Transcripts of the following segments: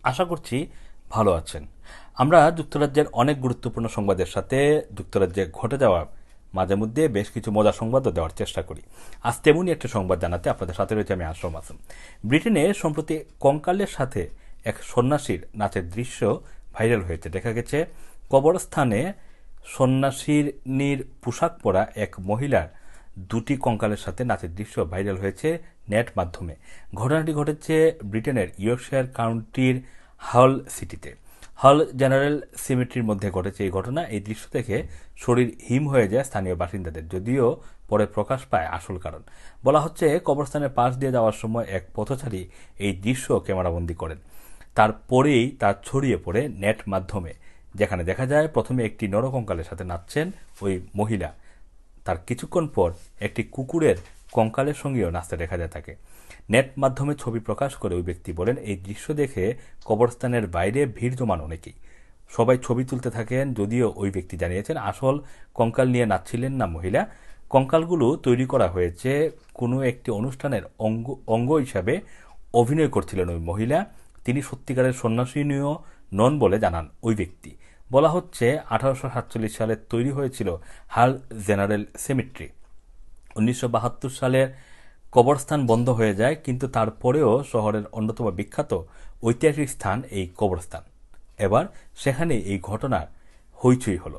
আশা করছি ভালো আছেন। আমরা যুক্তরাজ্যের অনেক গুরুত্বপূর্ণ সংবাদের সাথে যুক্তরাজ্যে ঘটে যাওয়া মাঝে মধ্যে বেশ কিছু মজার সংবাদও দেওয়ার চেষ্টা করি। আজ তেমনই একটা সংবাদ জানাতে আপনাদের সাথে রয়েছে আমি S M Masum। ব্রিটেনে সম্প্রতি কঙ্কালের সাথে এক সন্ন্যাসীর নাচের দৃশ্য ভাইরাল হয়েছে। দেখা গেছে কবরস্থানে সন্ন্যাসিনীর পোশাক পরা এক মহিলার দুটি কঙ্কালের সাথে নাচের দৃশ্য ভাইরাল হয়েছে নেট মাধ্যমে। ঘটনাটি ঘটেছে ব্রিটেনের ইয়র্কশায়ার কাউন্টির হল সিটিতে। হল জেনারেল সিমেট্রির মধ্যে ঘটেছে এই ঘটনা। এই দৃশ্য দেখে শরীর হিম হয়ে যায় স্থানীয় বাসিন্দাদের, যদিও পরে প্রকাশ পায় আসল কারণ। বলা হচ্ছে কবরস্থানের পাশ দিয়ে যাওয়ার সময় এক পথচারী এই দৃশ্য ক্যামেরাবন্দি করেন। তারপরেই তা ছড়িয়ে পড়ে নেট মাধ্যমে, যেখানে দেখা যায় প্রথমে একটি নরকঙ্কালের সাথে নাচছেন ওই মহিলা, তার কিছুক্ষণ পর একটি কুকুরের কঙ্কালের সঙ্গেও নাচতে দেখা যায় তাকে। নেট মাধ্যমে ছবি প্রকাশ করে ওই ব্যক্তি বলেন, এই দৃশ্য দেখে কবরস্থানের বাইরে ভিড় জমান অনেকেই। সবাই ছবি তুলতে থাকেন, যদিও ওই ব্যক্তি জানিয়েছেন আসল কঙ্কাল নিয়ে নাচছিলেন না মহিলা। কঙ্কালগুলো তৈরি করা হয়েছে কোনো একটি অনুষ্ঠানের অঙ্গ হিসাবে অভিনয় করছিলেন ওই মহিলা। তিনি সত্যিকারের সন্ন্যাসিনীও নন বলে জানান ওই ব্যক্তি। বলা হচ্ছে 1847 সালে তৈরি হয়েছিল হাল জেনারেল সেমেট্রি। 1972 সালের কবরস্থান বন্ধ হয়ে যায়, কিন্তু তারপরেও শহরের অন্যতম বিখ্যাত ঐতিহাসিক স্থান এই কবরস্থান। এবার সেখানে এই ঘটনার হইচই হলো।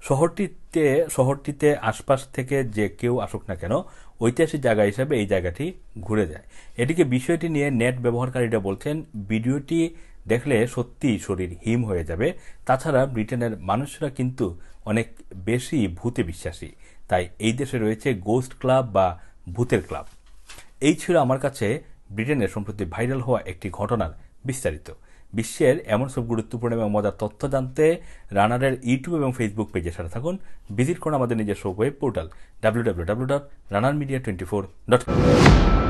শহরটিতে আশপাশ থেকে যে কেউ আসুক না কেন, ঐতিহাসিক জায়গা হিসেবে এই জায়গাটি ঘুরে যায়। এদিকে বিষয়টি নিয়ে নেট ব্যবহারকারীরা বলছেন, ভিডিওটি দেখলে সত্যিই শরীর হিম হয়ে যাবে। তাছাড়া ব্রিটেনের মানুষরা কিন্তু অনেক বেশি ভূতে বিশ্বাসী, তাই এই দেশে রয়েছে গোস্ট ক্লাব বা ভূতের ক্লাব। এই ছিল আমার কাছে ব্রিটেনের সম্প্রতি ভাইরাল হওয়া একটি ঘটনার বিস্তারিত। বিশ্বের এমন সব গুরুত্বপূর্ণ এবং মজার তথ্য জানতে রানারের ইউটিউব এবং ফেসবুক পেজের সাথে থাকুন। ভিজিট করুন আমাদের নিজস্ব ওয়েব পোর্টাল www.runnermedia24.com।